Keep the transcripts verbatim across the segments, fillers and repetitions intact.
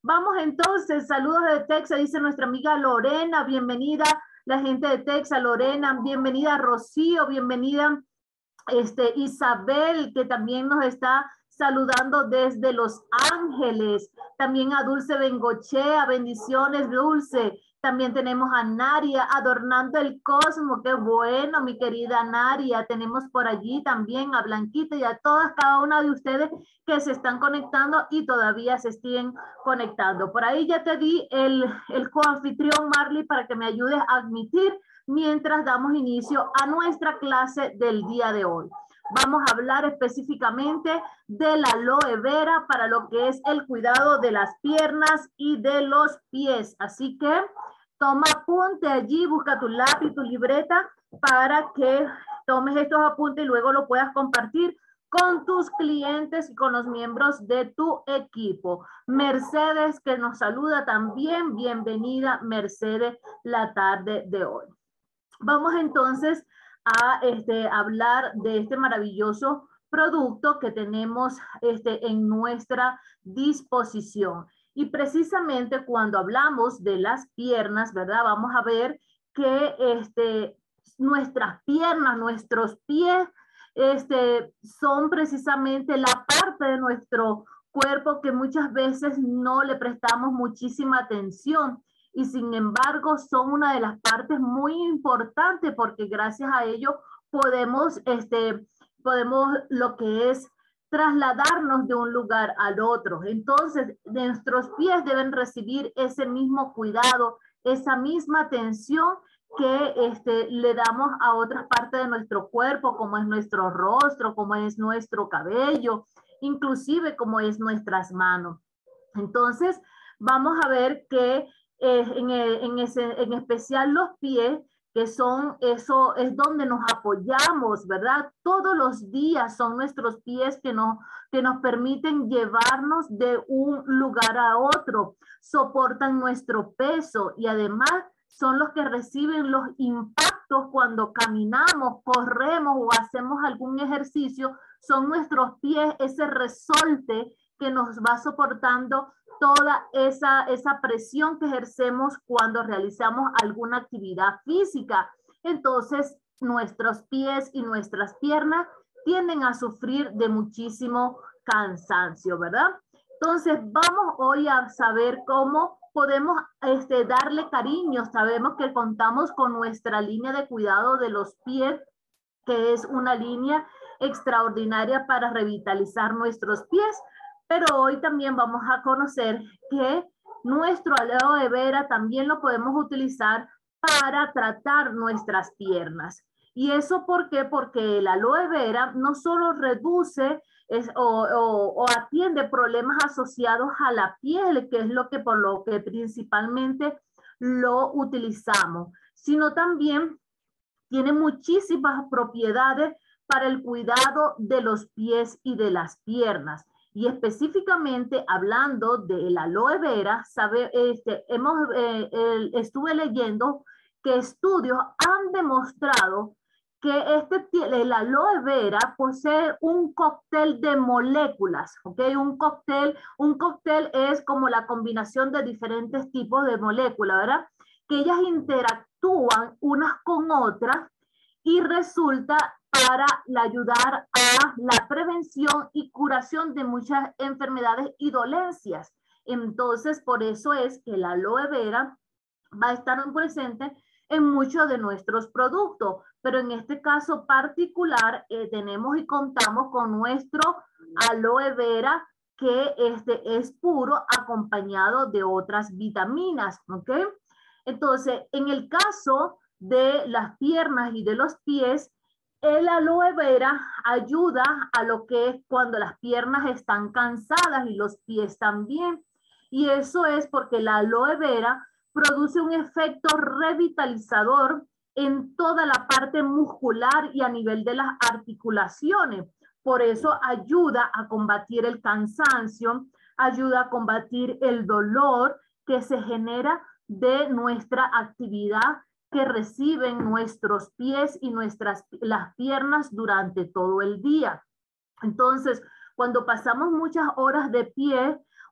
Vamos entonces, saludos de Texas, dice nuestra amiga Lorena, bienvenida la gente de Texas, Lorena, bienvenida Rocío, bienvenida este, Isabel, que también nos está saludando desde Los Ángeles, también a Dulce Bengochea, bendiciones Dulce, también tenemos a Naria, adornando el cosmos, qué bueno mi querida Naria, tenemos por allí también a Blanquita y a todas, cada una de ustedes que se están conectando y todavía se siguen conectando. Por ahí ya te di el, el coanfitrión Marley para que me ayudes a admitir mientras damos inicio a nuestra clase del día de hoy. Vamos a hablar específicamente de la aloe vera para lo que es el cuidado de las piernas y de los pies. Así que toma apunte allí, busca tu lápiz, tu libreta para que tomes estos apuntes y luego lo puedas compartir con tus clientes y con los miembros de tu equipo. Mercedes, que nos saluda también, bienvenida Mercedes la tarde de hoy. Vamos entonces a este, hablar de este maravilloso producto que tenemos este, en nuestra disposición. Y precisamente cuando hablamos de las piernas, ¿verdad? Vamos a ver que este, nuestras piernas, nuestros pies, este, son precisamente la parte de nuestro cuerpo que muchas veces no le prestamos muchísima atención. Y sin embargo son una de las partes muy importantes porque gracias a ello podemos, este, podemos lo que es trasladarnos de un lugar al otro. Entonces, nuestros pies deben recibir ese mismo cuidado, esa misma atención que este, le damos a otras partes de nuestro cuerpo, como es nuestro rostro, como es nuestro cabello, inclusive como es nuestras manos. Entonces, vamos a ver que Eh, en, en, ese, en especial los pies, que son, eso es donde nos apoyamos, ¿verdad? Todos los días son nuestros pies que nos, que nos permiten llevarnos de un lugar a otro, soportan nuestro peso y además son los que reciben los impactos cuando caminamos, corremos o hacemos algún ejercicio, son nuestros pies ese resorte que nos va soportando toda esa, esa presión que ejercemos cuando realizamos alguna actividad física. Entonces, nuestros pies y nuestras piernas tienden a sufrir de muchísimo cansancio, ¿verdad? Entonces, vamos hoy a saber cómo podemos este, darle cariño. Sabemos que contamos con nuestra línea de cuidado de los pies, que es una línea extraordinaria para revitalizar nuestros pies. Pero hoy también vamos a conocer que nuestro aloe vera también lo podemos utilizar para tratar nuestras piernas. ¿Y eso por qué? Porque el aloe vera no solo reduce es, o, o, o atiende problemas asociados a la piel, que es lo que por lo que principalmente lo utilizamos, sino también tiene muchísimas propiedades para el cuidado de los pies y de las piernas. Y específicamente hablando del aloe vera, sabe, este, hemos, eh, el, estuve leyendo que estudios han demostrado que este, el aloe vera posee un cóctel de moléculas, ¿ok? Un cóctel, un cóctel es como la combinación de diferentes tipos de moléculas, ¿verdad? Que ellas interactúan unas con otras y resulta para ayudar a la prevención y curación de muchas enfermedades y dolencias. Entonces, por eso es que la aloe vera va a estar presente en muchos de nuestros productos, pero en este caso particular eh, tenemos y contamos con nuestro aloe vera que este es puro acompañado de otras vitaminas, ¿ok? Entonces, en el caso de las piernas y de los pies, el aloe vera ayuda a lo que es cuando las piernas están cansadas y los pies también. Y eso es porque la aloe vera produce un efecto revitalizador en toda la parte muscular y a nivel de las articulaciones. Por eso ayuda a combatir el cansancio, ayuda a combatir el dolor que se genera de nuestra actividad que reciben nuestros pies y nuestras las piernas durante todo el día. Entonces, cuando pasamos muchas horas de pie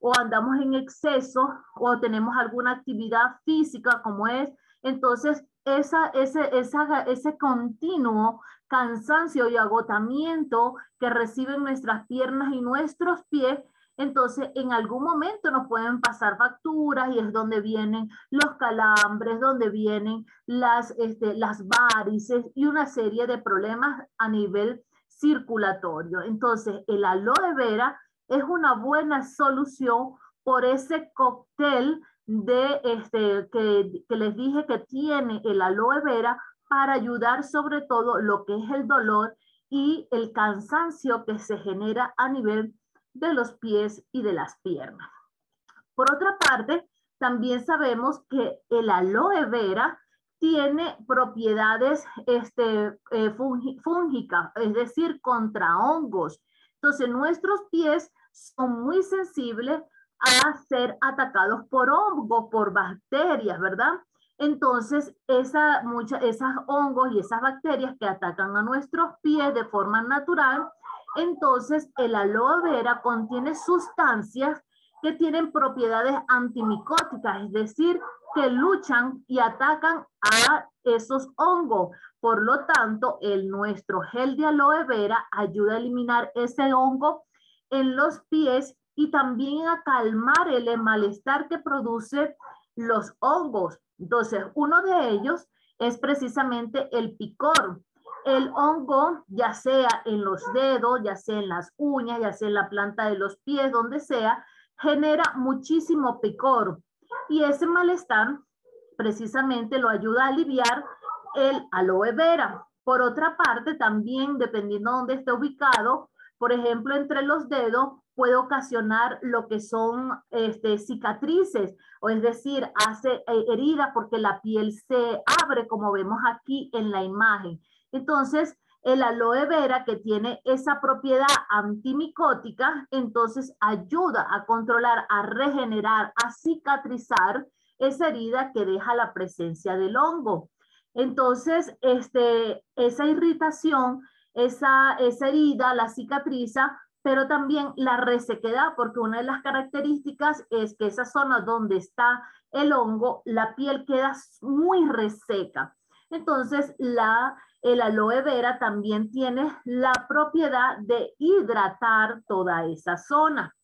o andamos en exceso o tenemos alguna actividad física como es, entonces esa, ese, esa, ese continuo cansancio y agotamiento que reciben nuestras piernas y nuestros pies, entonces en algún momento nos pueden pasar facturas y es donde vienen los calambres, donde vienen las, este, las varices y una serie de problemas a nivel circulatorio. Entonces el aloe vera es una buena solución por ese cóctel de este, que, que les dije que tiene el aloe vera para ayudar sobre todo lo que es el dolor y el cansancio que se genera a nivel de los pies y de las piernas. Por otra parte, también sabemos que el aloe vera tiene propiedades este, eh, fúngicas, es decir, contra hongos. Entonces, nuestros pies son muy sensibles a ser atacados por hongos, por bacterias, ¿verdad? Entonces, esa, mucha, esas hongos y esas bacterias que atacan a nuestros pies de forma natural, entonces el aloe vera contiene sustancias que tienen propiedades antimicóticas, es decir, que luchan y atacan a esos hongos. Por lo tanto, el nuestro gel de aloe vera ayuda a eliminar ese hongo en los pies y también a calmar el malestar que produce los hongos. Entonces, uno de ellos es precisamente el picor. El hongo, ya sea en los dedos, ya sea en las uñas, ya sea en la planta de los pies, donde sea, genera muchísimo picor. Y ese malestar precisamente lo ayuda a aliviar el aloe vera. Por otra parte, también dependiendo de dónde esté ubicado, por ejemplo, entre los dedos, puede ocasionar lo que son este, cicatrices, o es decir, hace eh, heridas porque la piel se abre, como vemos aquí en la imagen. Entonces, el aloe vera, que tiene esa propiedad antimicótica, entonces ayuda a controlar, a regenerar, a cicatrizar esa herida que deja la presencia del hongo. Entonces, este, esa irritación, esa, esa herida la cicatriza, pero también la resequedad, porque una de las características es que esa zona donde está el hongo, la piel queda muy reseca. Entonces, la, el aloe vera también tiene la propiedad de hidratar toda esa zona.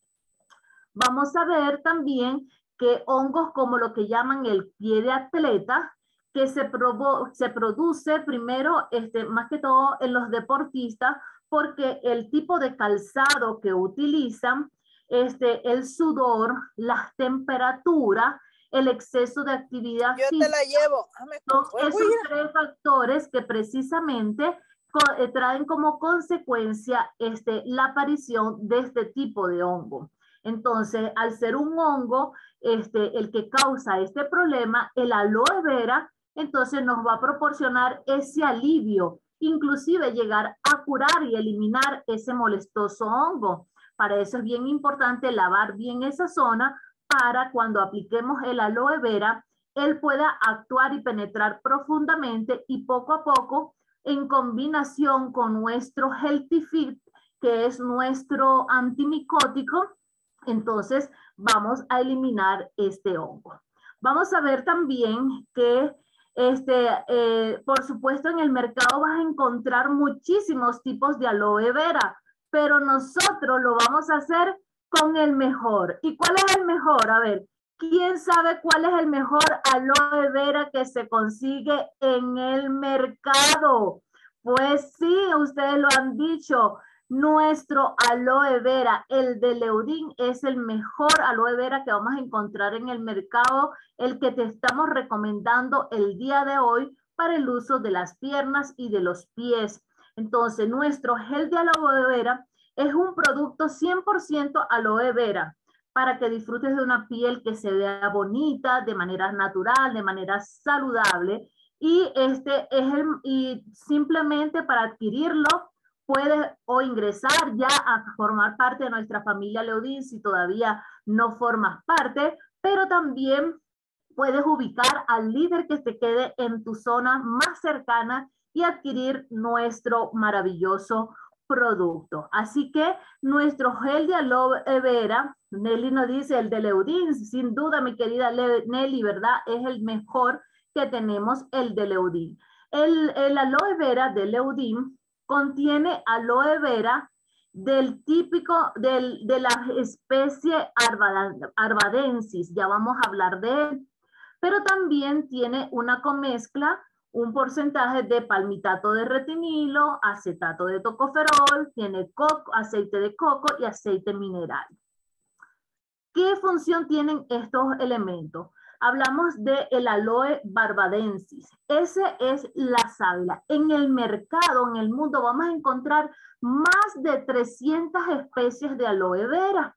Vamos a ver también que hongos como lo que llaman el pie de atleta, que se, provo se produce primero, este, más que todo en los deportistas, porque el tipo de calzado que utilizan, este, el sudor, las temperaturas, el exceso de actividad Yo física, te la llevo. son esos tres factores que precisamente traen como consecuencia este, la aparición de este tipo de hongo. Entonces, al ser un hongo este, el que causa este problema, el aloe vera, entonces nos va a proporcionar ese alivio, inclusive llegar a curar y eliminar ese molestoso hongo. Para eso es bien importante lavar bien esa zona para cuando apliquemos el aloe vera, él pueda actuar y penetrar profundamente y poco a poco, en combinación con nuestro Healthy Fit, que es nuestro antimicótico, entonces vamos a eliminar este hongo. Vamos a ver también que, este, eh, por supuesto, en el mercado vas a encontrar muchísimos tipos de aloe vera, pero nosotros lo vamos a hacer con el mejor. ¿Y cuál es el mejor? A ver, ¿quién sabe cuál es el mejor aloe vera que se consigue en el mercado? Pues sí, ustedes lo han dicho. Nuestro aloe vera, el de Leudin, es el mejor aloe vera que vamos a encontrar en el mercado, el que te estamos recomendando el día de hoy para el uso de las piernas y de los pies. Entonces, nuestro gel de aloe vera es un producto cien por ciento aloe vera para que disfrutes de una piel que se vea bonita, de manera natural, de manera saludable. Y, este es el, y simplemente para adquirirlo, puedes o ingresar ya a formar parte de nuestra familia Leudin si todavía no formas parte, pero también puedes ubicar al líder que te quede en tu zona más cercana y adquirir nuestro maravilloso producto. Así que nuestro gel de aloe vera, Nelly nos dice el de Leudin, sin duda mi querida Nelly, ¿verdad? Es el mejor que tenemos, el de Leudin. El, el aloe vera de Leudin contiene aloe vera del típico, del, de la especie arvadensis, ya vamos a hablar de él, pero también tiene una comezcla, un porcentaje de palmitato de retinilo, acetato de tocoferol, tiene coco, aceite de coco y aceite mineral. ¿Qué función tienen estos elementos? Hablamos del aloe barbadensis. Ese es la sábila. En el mercado, en el mundo, vamos a encontrar más de trescientas especies de aloe vera.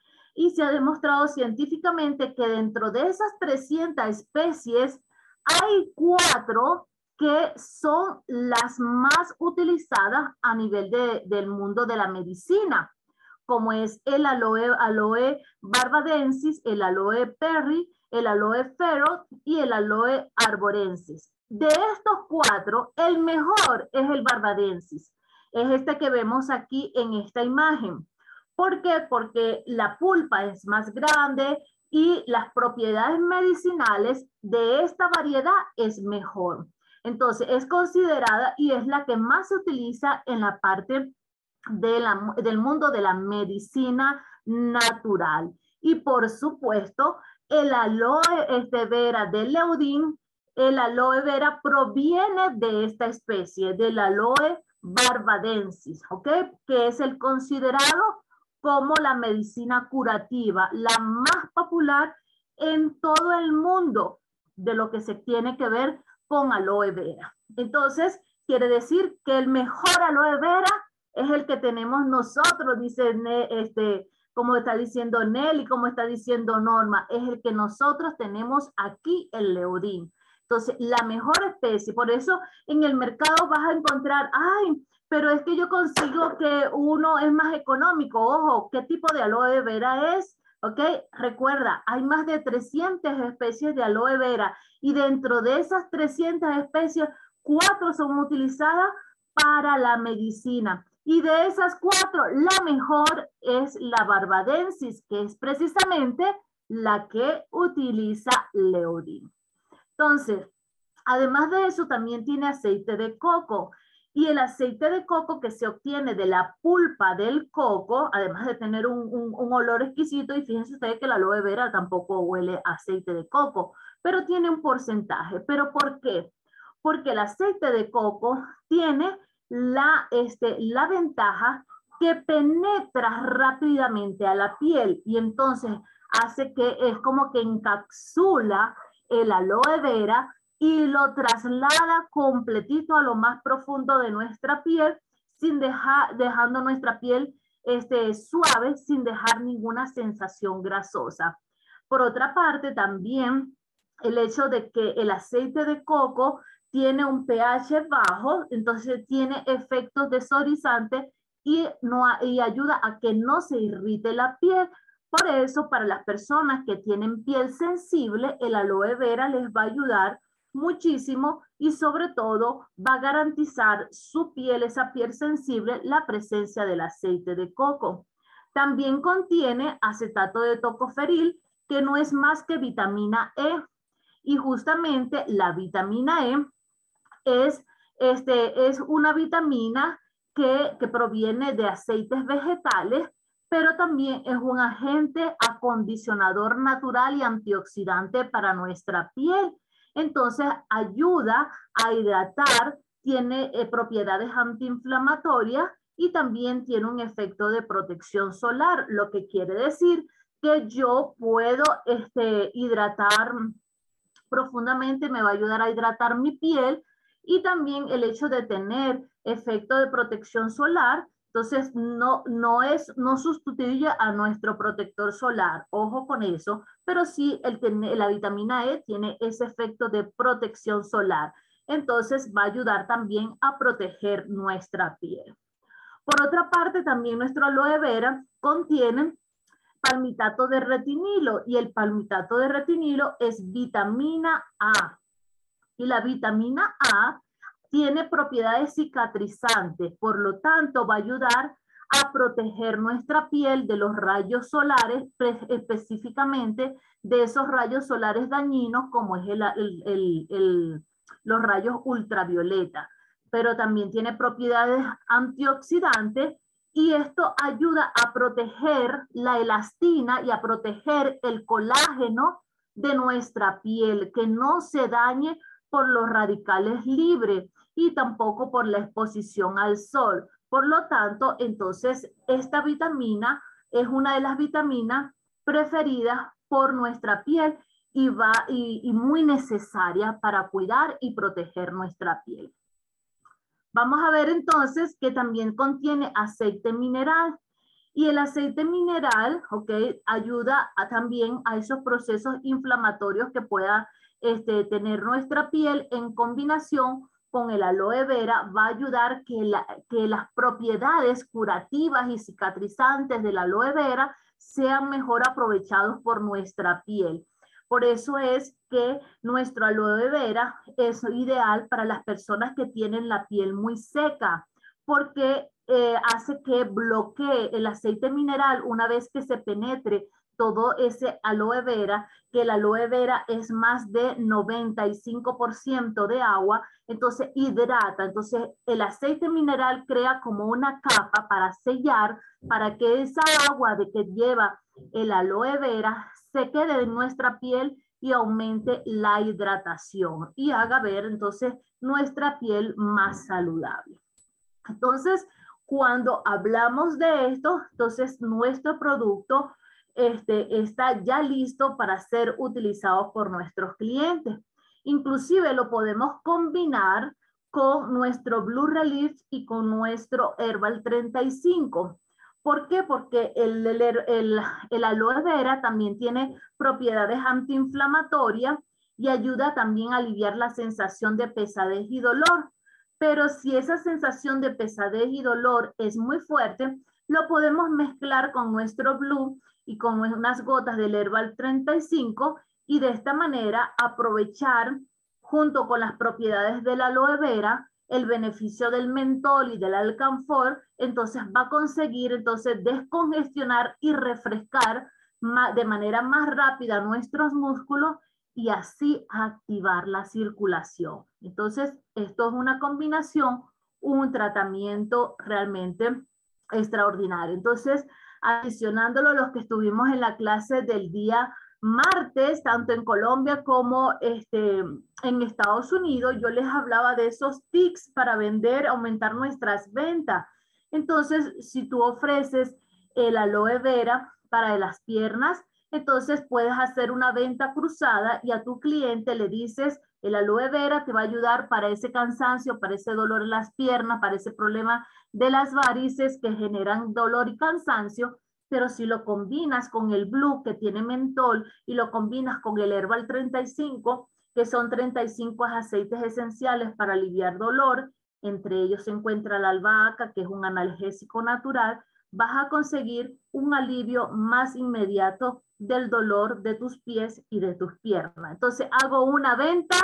Y se ha demostrado científicamente que dentro de esas trescientas especies hay cuatro que son las más utilizadas a nivel de, del mundo de la medicina, como es el aloe, aloe barbadensis, el aloe perry, el aloe ferro y el aloe arborensis. De estos cuatro, el mejor es el barbadensis. Es este que vemos aquí en esta imagen. ¿Por qué? Porque la pulpa es más grande y las propiedades medicinales de esta variedad es mejor. Entonces, es considerada y es la que más se utiliza en la parte de la, del mundo de la medicina natural. Y por supuesto, el aloe este, vera de Leudin, el aloe vera proviene de esta especie, del aloe barbadensis, ¿ok? Que es el considerado como la medicina curativa, la más popular en todo el mundo de lo que se tiene que ver con aloe vera. Entonces, quiere decir que el mejor aloe vera es el que tenemos nosotros, dice este, como está diciendo Nelly, como está diciendo Norma, es el que nosotros tenemos aquí, el Leudin. Entonces, la mejor especie, por eso en el mercado vas a encontrar, ay, pero es que yo consigo que uno es más económico. Ojo, ¿qué tipo de aloe vera es? ¿Ok? Recuerda, hay más de trescientas especies de aloe vera y dentro de esas trescientas especies, cuatro son utilizadas para la medicina. Y de esas cuatro, la mejor es la barbadensis, que es precisamente la que utiliza Leudin. Entonces, además de eso, también tiene aceite de coco. Y el aceite de coco que se obtiene de la pulpa del coco, además de tener un, un, un olor exquisito, y fíjense ustedes que la aloe vera tampoco huele a aceite de coco, pero tiene un porcentaje. ¿Pero por qué? Porque el aceite de coco tiene la, este, la ventaja que penetra rápidamente a la piel y entonces hace que es como que encapsula el aloe vera y lo traslada completito a lo más profundo de nuestra piel, sin dejar, dejando nuestra piel este, suave, sin dejar ninguna sensación grasosa. Por otra parte, también el hecho de que el aceite de coco tiene un pH bajo, entonces tiene efectos desodorizantes y, no, y ayuda a que no se irrite la piel. Por eso, para las personas que tienen piel sensible, el aloe vera les va a ayudar muchísimo y sobre todo va a garantizar su piel, esa piel sensible, la presencia del aceite de coco. También contiene acetato de tocoferil, que no es más que vitamina E. Y justamente la vitamina E es, este, es una vitamina que, que proviene de aceites vegetales, pero también es un agente acondicionador natural y antioxidante para nuestra piel. Entonces ayuda a hidratar, tiene eh, propiedades antiinflamatorias y también tiene un efecto de protección solar, lo que quiere decir que yo puedo este, hidratar profundamente, me va a ayudar a hidratar mi piel y también el hecho de tener efecto de protección solar. Entonces, no, no, es, no sustituye a nuestro protector solar, ojo con eso, pero sí el, la vitamina E tiene ese efecto de protección solar. Entonces, va a ayudar también a proteger nuestra piel. Por otra parte, también nuestro aloe vera contiene palmitato de retinilo y el palmitato de retinilo es vitamina A. Y la vitamina A tiene propiedades cicatrizantes, por lo tanto va a ayudar a proteger nuestra piel de los rayos solares, específicamente de esos rayos solares dañinos como es el, el, el, el, los rayos ultravioleta. Pero también tiene propiedades antioxidantes y esto ayuda a proteger la elastina y a proteger el colágeno de nuestra piel, que no se dañe por los radicales libres y tampoco por la exposición al sol. Por lo tanto, entonces, esta vitamina es una de las vitaminas preferidas por nuestra piel y, va, y, y muy necesaria para cuidar y proteger nuestra piel. Vamos a ver entonces que también contiene aceite mineral. Y el aceite mineral, ¿ok?, ayuda a, también a esos procesos inflamatorios que pueda este, tener nuestra piel en combinación con el aloe vera. Va a ayudar que, la, que las propiedades curativas y cicatrizantes del aloe vera sean mejor aprovechados por nuestra piel. Por eso es que nuestro aloe vera es ideal para las personas que tienen la piel muy seca, porque eh, hace que bloquee el aceite mineral una vez que se penetre todo ese aloe vera, que el aloe vera es más de noventa y cinco por ciento de agua, entonces hidrata. Entonces el aceite mineral crea como una capa para sellar, para que esa agua de que lleva el aloe vera se quede en nuestra piel y aumente la hidratación y haga ver entonces nuestra piel más saludable. Entonces, cuando hablamos de esto, entonces nuestro producto este, está ya listo para ser utilizado por nuestros clientes. Inclusive lo podemos combinar con nuestro Blue Relief y con nuestro Herbal treinta y cinco. ¿Por qué? Porque el, el, el, el aloe vera también tiene propiedades antiinflamatorias y ayuda también a aliviar la sensación de pesadez y dolor. Pero si esa sensación de pesadez y dolor es muy fuerte, lo podemos mezclar con nuestro Blue y con unas gotas del Herbal treinta y cinco y de esta manera aprovechar junto con las propiedades del aloe vera el beneficio del mentol y del alcanfor. Entonces va a conseguir entonces descongestionar y refrescar de manera más rápida nuestros músculos y así activar la circulación. Entonces, esto es una combinación, un tratamiento realmente extraordinario. Entonces, adicionándolo a los que estuvimos en la clase del día martes, tanto en Colombia como este, en Estados Unidos, yo les hablaba de esos tips para vender, aumentar nuestras ventas. Entonces, si tú ofreces el aloe vera para las piernas, entonces puedes hacer una venta cruzada y a tu cliente le dices, el aloe vera te va a ayudar para ese cansancio, para ese dolor en las piernas, para ese problema de las varices que generan dolor y cansancio. Pero si lo combinas con el Blue, que tiene mentol, y lo combinas con el Herbal treinta y cinco, que son treinta y cinco aceites esenciales para aliviar dolor, entre ellos se encuentra la albahaca, que es un analgésico natural, vas a conseguir un alivio más inmediato del dolor de tus pies y de tus piernas. Entonces hago una venta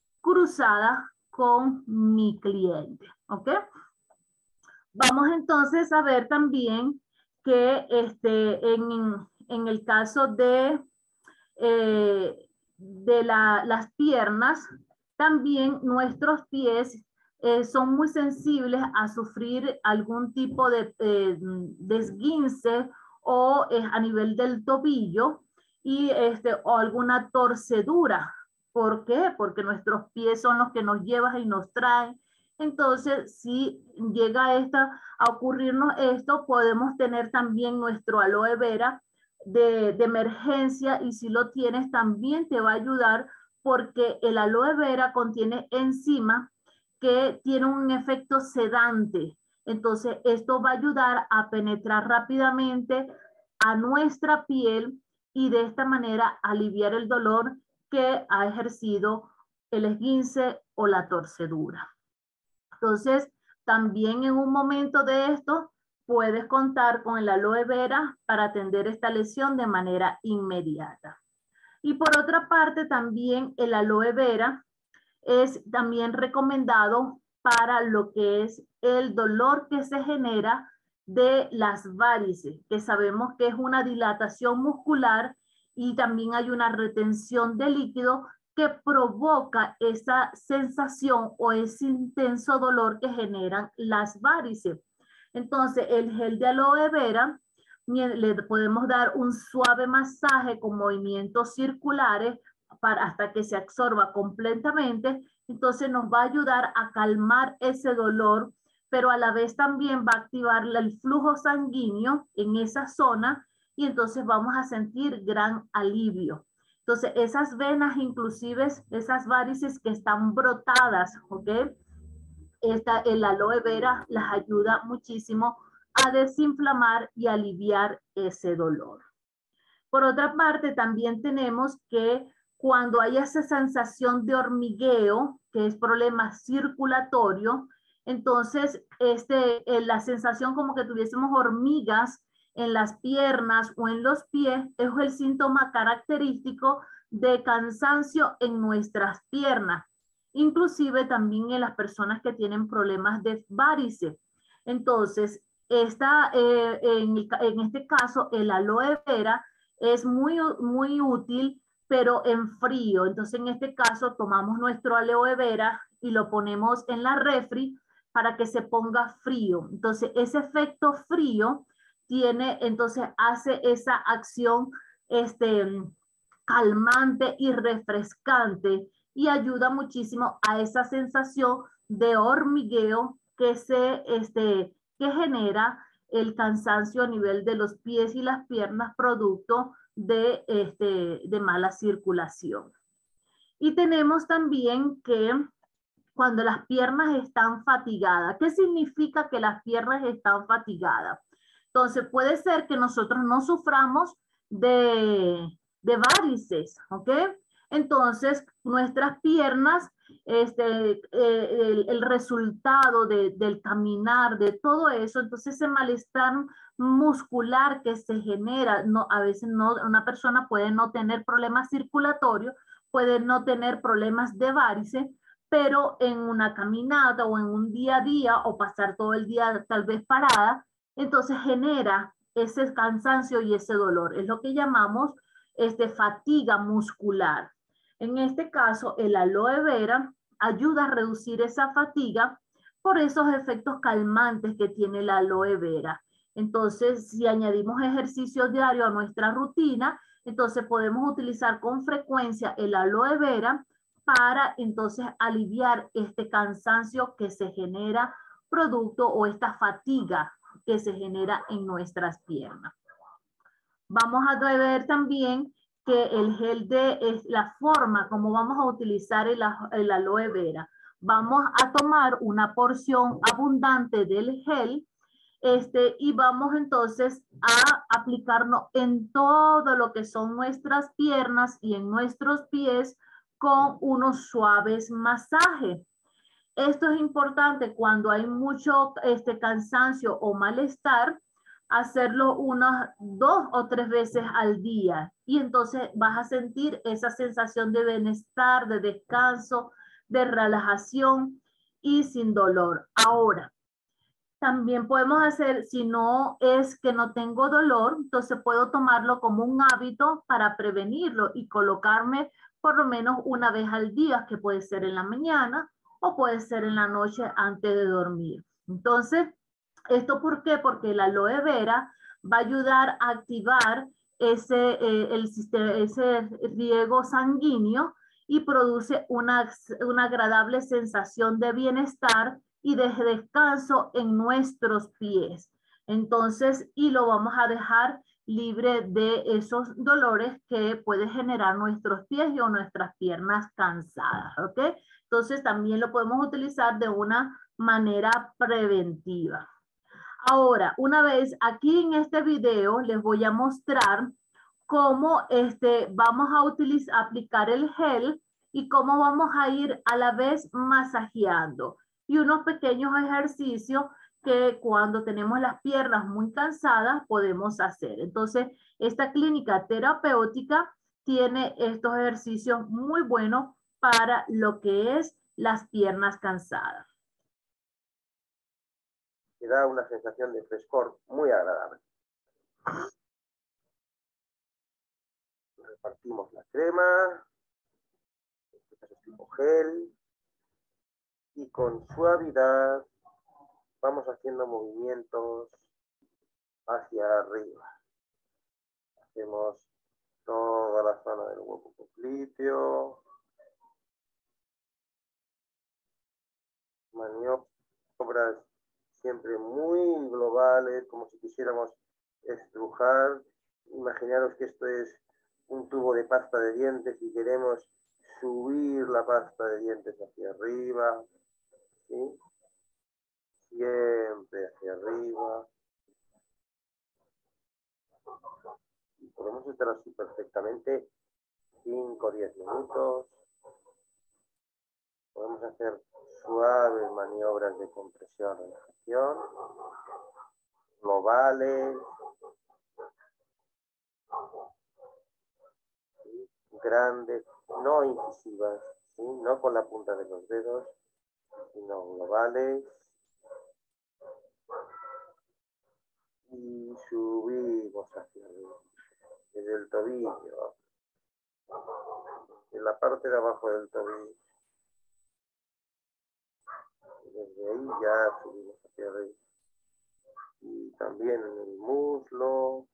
cruzada con mi cliente, ¿ok? Vamos entonces a ver también que este, en, en el caso de, eh, de la, las piernas, también nuestros pies eh, son muy sensibles a sufrir algún tipo de, eh, de esguince o eh, a nivel del tobillo y este, o alguna torcedura. ¿Por qué? Porque nuestros pies son los que nos llevan y nos traen. Entonces, si llega esta, a ocurrirnos esto, podemos tener también nuestro aloe vera de, de emergencia y si lo tienes también te va a ayudar porque el aloe vera contiene enzimas que tienen un efecto sedante. Entonces, esto va a ayudar a penetrar rápidamente a nuestra piel y de esta manera aliviar el dolor que ha ejercido el esguince o la torcedura. Entonces, también en un momento de esto, puedes contar con el aloe vera para atender esta lesión de manera inmediata. Y por otra parte, también el aloe vera es también recomendado para lo que es el dolor que se genera de las varices, que sabemos que es una dilatación muscular y también hay una retención de líquido que provoca esa sensación o ese intenso dolor que generan las varices. Entonces, el gel de aloe vera, le podemos dar un suave masaje con movimientos circulares para, hasta que se absorba completamente. Entonces, nos va a ayudar a calmar ese dolor, pero a la vez también va a activar el flujo sanguíneo en esa zona y entonces vamos a sentir gran alivio. Entonces, esas venas, inclusive esas varices que están brotadas, ¿ok? Esta, el aloe vera las ayuda muchísimo a desinflamar y aliviar ese dolor. Por otra parte, también tenemos que cuando hay esa sensación de hormigueo, que es problema circulatorio, entonces este, la sensación como que tuviésemos hormigas en las piernas o en los pies es el síntoma característico de cansancio en nuestras piernas, inclusive también en las personas que tienen problemas de varices. Entonces, esta, eh, en, en este caso, el aloe vera es muy, muy útil, pero en frío. Entonces, en este caso, tomamos nuestro aloe vera y lo ponemos en la refri para que se ponga frío. Entonces, ese efecto frío tiene, entonces, hace esa acción este, calmante y refrescante y ayuda muchísimo a esa sensación de hormigueo que se, este, que genera el cansancio a nivel de los pies y las piernas producto de, este, de mala circulación. Y tenemos también que cuando las piernas están fatigadas, ¿qué significa que las piernas están fatigadas? Entonces puede ser que nosotros no suframos de, de varices, ¿ok? Entonces nuestras piernas, este, eh, el, el resultado de, del caminar, de todo eso, entonces ese malestar muscular que se genera, no, a veces no, una persona puede no tener problemas circulatorios, puede no tener problemas de varices, pero en una caminata o en un día a día o pasar todo el día tal vez parada, entonces genera ese cansancio y ese dolor. Es lo que llamamos este, fatiga muscular. En este caso, el aloe vera ayuda a reducir esa fatiga por esos efectos calmantes que tiene el aloe vera. Entonces, si añadimos ejercicio diario a nuestra rutina, entonces podemos utilizar con frecuencia el aloe vera para entonces aliviar este cansancio que se genera producto o esta fatiga que se genera en nuestras piernas. Vamos a ver también que el gel de es la forma como vamos a utilizar el, el aloe vera. Vamos a tomar una porción abundante del gel este, y vamos entonces a aplicarnos en todo lo que son nuestras piernas y en nuestros pies con unos suaves masajes. Esto es importante cuando hay mucho este, cansancio o malestar, hacerlo unas dos o tres veces al día y entonces vas a sentir esa sensación de bienestar, de descanso, de relajación y sin dolor. Ahora, también podemos hacer, si no es que no tengo dolor, entonces puedo tomarlo como un hábito para prevenirlo y colocarme por lo menos una vez al día, que puede ser en la mañana o puede ser en la noche antes de dormir. Entonces, ¿esto por qué? Porque el aloe vera va a ayudar a activar ese, eh, el sistema, ese riego sanguíneo y produce una, una agradable sensación de bienestar y de descanso en nuestros pies. Entonces, y lo vamos a dejar libre de esos dolores que puede generar nuestros pies y o nuestras piernas cansadas, ¿ok? Entonces, también lo podemos utilizar de una manera preventiva. Ahora, una vez aquí en este video les voy a mostrar cómo este, vamos a utilizar, aplicar el gel y cómo vamos a ir a la vez masajeando. Y unos pequeños ejercicios que cuando tenemos las piernas muy cansadas podemos hacer. Entonces, esta clínica terapéutica tiene estos ejercicios muy buenos para lo que es las piernas cansadas. que da una sensación de frescor muy agradable. Repartimos la crema, este es tipo gel, y con suavidad vamos haciendo movimientos hacia arriba. Hacemos toda la zona del hueco popliteo, maniobras siempre muy globales, como si quisiéramos estrujar. Imaginaros que esto es un tubo de pasta de dientes y queremos subir la pasta de dientes hacia arriba, ¿sí? Siempre hacia arriba. Y podemos estar así perfectamente cinco o diez minutos. Podemos hacer suaves maniobras de compresión, relajación, globales, ¿sí? Grandes, no incisivas, ¿sí? No con la punta de los dedos, sino globales. Y subimos hacia arriba, desde el tobillo, en la parte de abajo del tobillo. Desde ahí ya subimos hacia arriba. Y también en el muslo.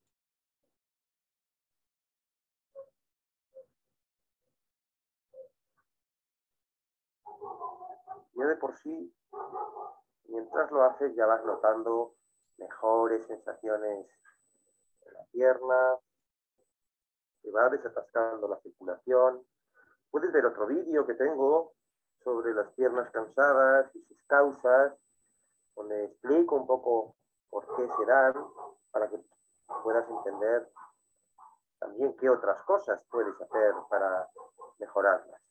Ya de por sí, mientras lo haces, ya vas notando mejores sensaciones en la pierna, te va desatascando la circulación. Puedes ver otro vídeo que tengo sobre las piernas cansadas y sus causas, donde explico un poco por qué serán, para que puedas entender también qué otras cosas puedes hacer para mejorarlas.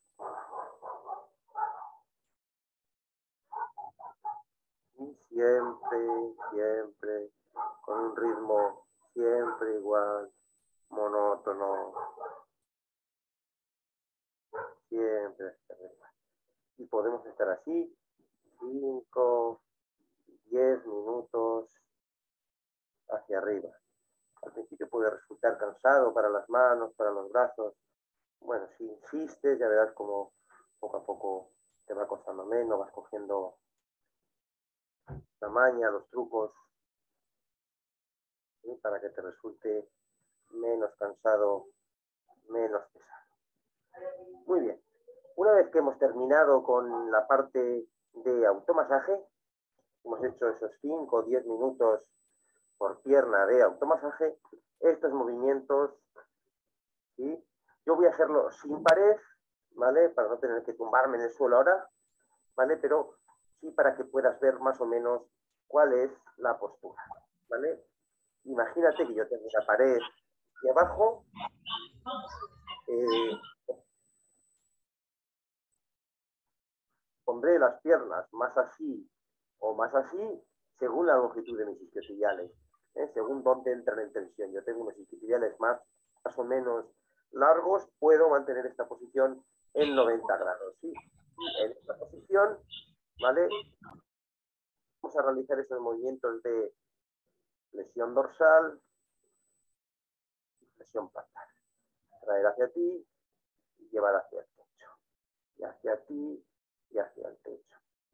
Y siempre, siempre, con un ritmo siempre igual, monótono, siempre hacia arriba. Y podemos estar así, cinco, diez minutos hacia arriba. Al principio puede resultar cansado para las manos, para los brazos. Bueno, si insistes, ya verás como poco a poco te va costando menos, vas cogiendo la maña, los trucos, ¿sí? Para que te resulte menos cansado, menos pesado. Muy bien. Una vez que hemos terminado con la parte de automasaje, hemos hecho esos cinco o diez minutos por pierna de automasaje, estos movimientos, ¿sí? Yo voy a hacerlo sin pared, ¿vale? Para no tener que tumbarme en el suelo ahora, ¿vale? Pero sí para que puedas ver más o menos cuál es la postura, ¿vale? Imagínate que yo tengo una pared y abajo eh, pondré las piernas más así o más así según la longitud de mis isquiotibiales, ¿eh? Según dónde entran en tensión. Yo tengo unos isquiotibiales más, más o menos largos, puedo mantener esta posición en noventa grados, ¿sí? Y en esta posición, ¿vale? Vamos a realizar esos movimientos de flexión dorsal y flexión plantar. Traer hacia ti y llevar hacia el techo. Y hacia ti y hacia el techo.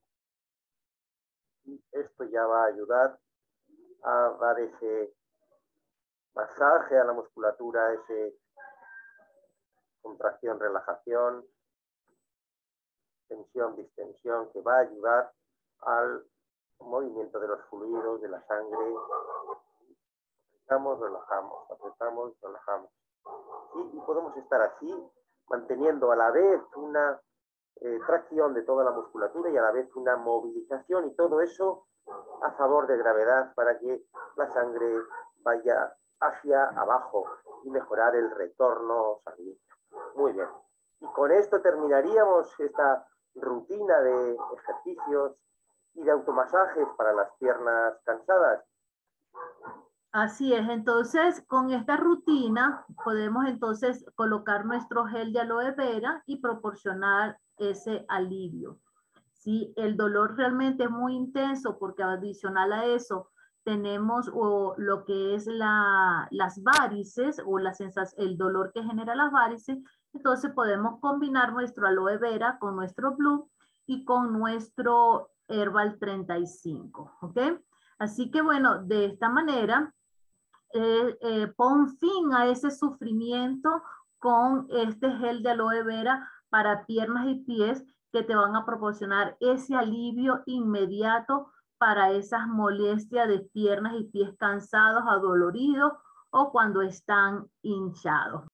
Y esto ya va a ayudar a dar ese masaje a la musculatura, ese contracción, relajación, tensión, distensión, que va a ayudar al movimiento de los fluidos, de la sangre. Apretamos, relajamos, apretamos, relajamos. ¿Sí? Y podemos estar así, manteniendo a la vez una eh, tracción de toda la musculatura y a la vez una movilización, y todo eso a favor de gravedad para que la sangre vaya hacia abajo y mejorar el retorno sanguíneo. Muy bien. Y con esto terminaríamos esta rutina de ejercicios y de automasajes para las piernas cansadas. Así es, entonces con esta rutina podemos entonces colocar nuestro gel de aloe vera y proporcionar ese alivio. Si el dolor realmente es muy intenso, porque adicional a eso tenemos o, lo que es la, las varices o la el dolor que genera las varices, entonces podemos combinar nuestro aloe vera con nuestro blue y con nuestro Herbal treinta y cinco, ¿ok? Así que bueno, de esta manera, eh, eh, pon fin a ese sufrimiento con este gel de aloe vera para piernas y pies que te van a proporcionar ese alivio inmediato para esas molestias de piernas y pies cansados, adoloridos o cuando están hinchados.